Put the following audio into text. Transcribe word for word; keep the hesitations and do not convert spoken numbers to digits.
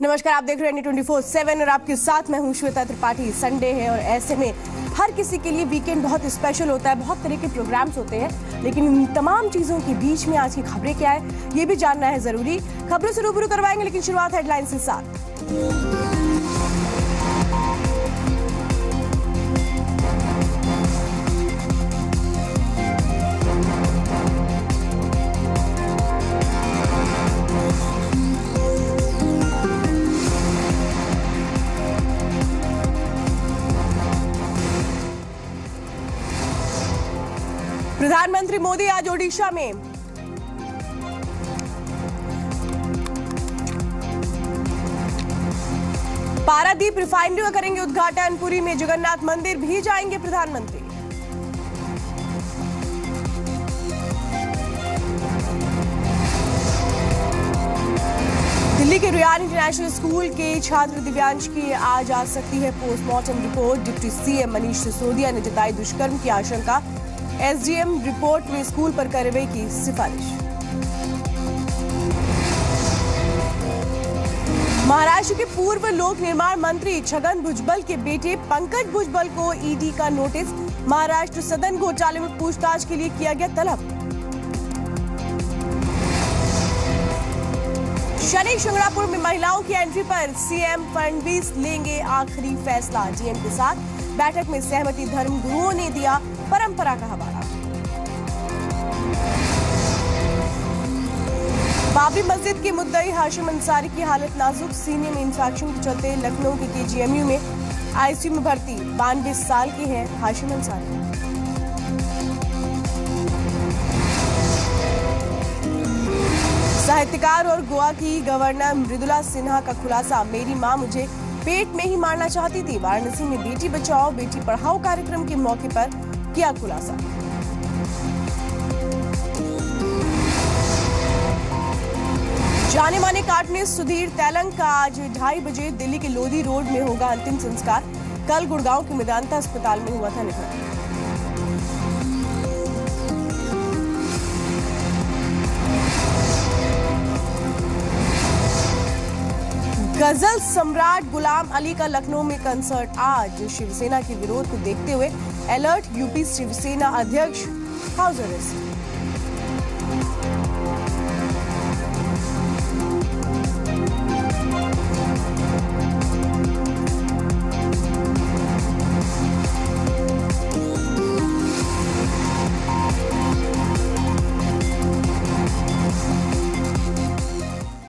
नमस्कार, आप देख रहे हैं ट्वेंटी फोर सेवन और आपके साथ मैं हूं श्वेता त्रिपाठी। संडे है और ऐसे में हर किसी के लिए वीकेंड बहुत स्पेशल होता है, बहुत तरह के प्रोग्राम्स होते हैं, लेकिन इन तमाम चीजों के बीच में आज की खबरें क्या है ये भी जानना है जरूरी। खबरों से रूबरू करवाएंगे, लेकिन शुरुआत हेडलाइंस के साथ। प्रधानमंत्री मोदी आज ओडिशा में पारादीप रिफाइनरी का करेंगे उद्घाटन। पुरी में जगन्नाथ मंदिर भी जाएंगे प्रधानमंत्री। दिल्ली के रुयान इंटरनेशनल स्कूल के छात्र दिव्यांश की आज आ सकती है postmortem report. Deputy CM Manish Sisodia ने जताई दुष्कर्म की आशंका। एसडीएम रिपोर्ट में स्कूल पर कार्रवाई की सिफारिश। महाराष्ट्र के पूर्व लोक निर्माण मंत्री छगन भुजबल के बेटे पंकज भुजबल को ईडी का नोटिस। महाराष्ट्र सदन घोटाले में पूछताछ के लिए किया गया तलब। शनि शिंगणापुर में महिलाओं की एंट्री पर सीएम फडणवीस लेंगे आखिरी फैसला। डीएम के साथ बैठक में सहमति। धर्म गुरुओं ने दिया परंपरा का हवाला। बाबरी मस्जिद के मुद्दई हाशिम अंसारी की हालत नाजुक। सीने में इंफेक्शन के चलते लखनऊ के केजीएमयू में आईसीयू में भर्ती। बानवे साल के हैं हाशिम अंसारी। साहित्यकार और गोवा की गवर्नर मृदुला सिन्हा का खुलासा। मेरी मां मुझे पेट में ही मारना चाहती थी। वाराणसी में बेटी बचाओ बेटी पढ़ाओ कार्यक्रम के मौके पर किया खुलासा। जाने माने कार्टूनिस्ट सुधीर तेलंग का आज ढाई बजे दिल्ली के लोधी रोड में होगा अंतिम संस्कार। कल गुड़गांव के मेदांता अस्पताल में हुआ था निधन। गजल सम्राट गुलाम अली का लखनऊ में कंसर्ट आज। शिवसेना के विरोध को देखते हुए अलर्ट। यूपी शिवसेना अध्यक्ष हाउस अरेस्ट।